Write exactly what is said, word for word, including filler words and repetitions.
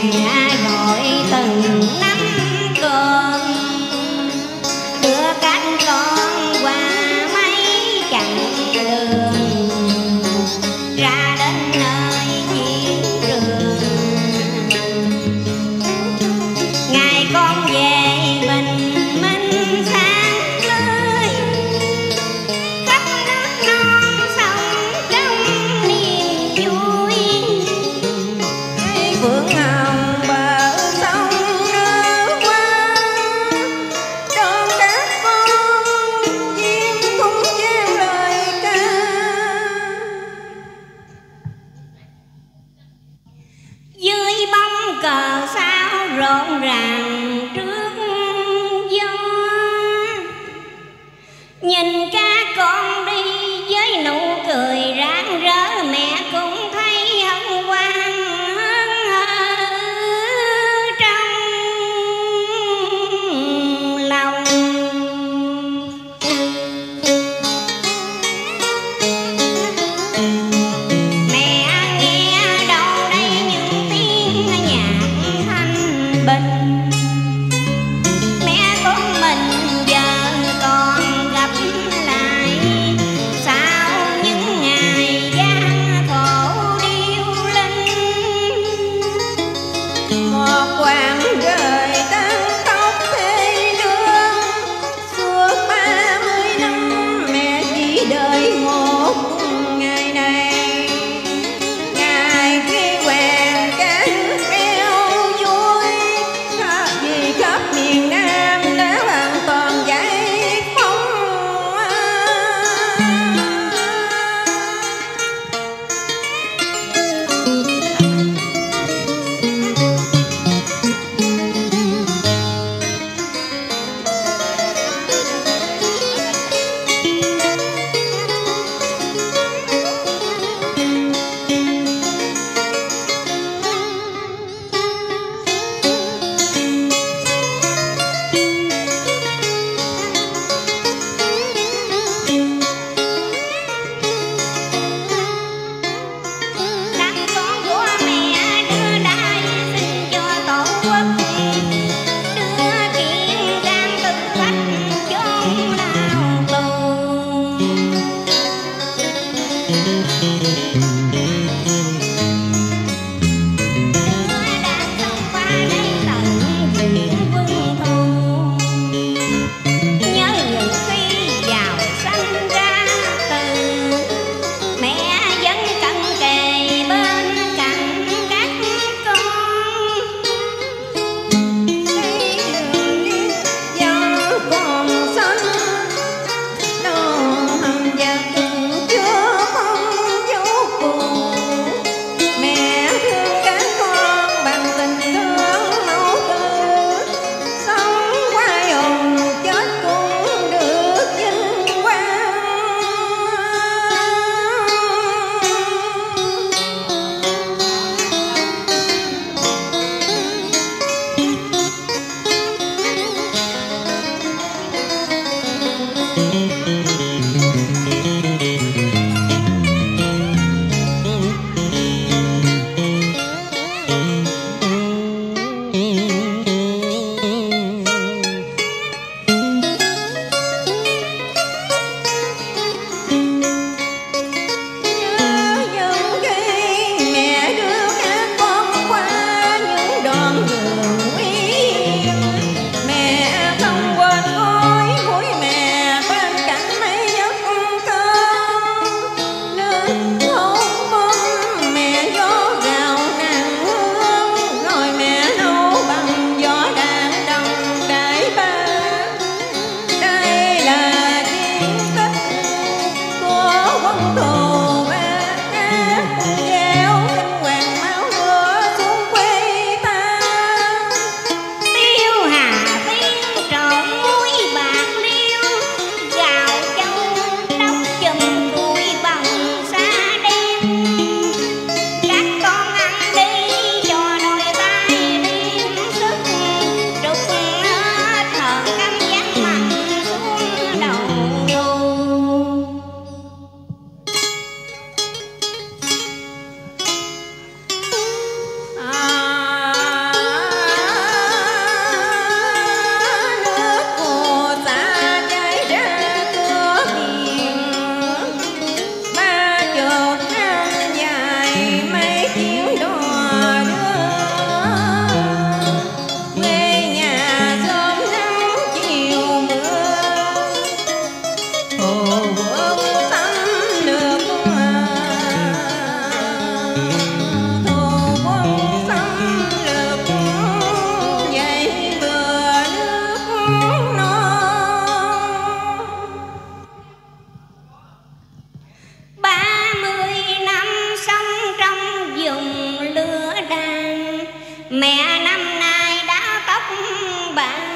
mẹ gọi từng năm cơm, đưa các con qua mấy chặng đường ra đến nơi chiến trường. Ngày con về bình minh sáng tươi, khắp nước non sông trong niềm vui. Phượng hồng bờ sông nước qua, đón các con chim cũng vang lời ca. Dưới bóng cờ sao rộn ràng trước gió, nhìn các con đi với nụ cười rạng rỡ, mẹ cũng thấy hân hoan trong lòng. Mẹ nghe đâu đây những tiếng nhạc thanh bình, mẹ con mình giờ còn gặp lại sau những ngày gian khổ điêu linh. Một quãng đời tăng tóc thê lương, suốt ba mươi năm mẹ chỉ đợi một ngày này. Ngày khi quèn cá nước reo vui, khắp mẹ năm nay đã tóc bạc.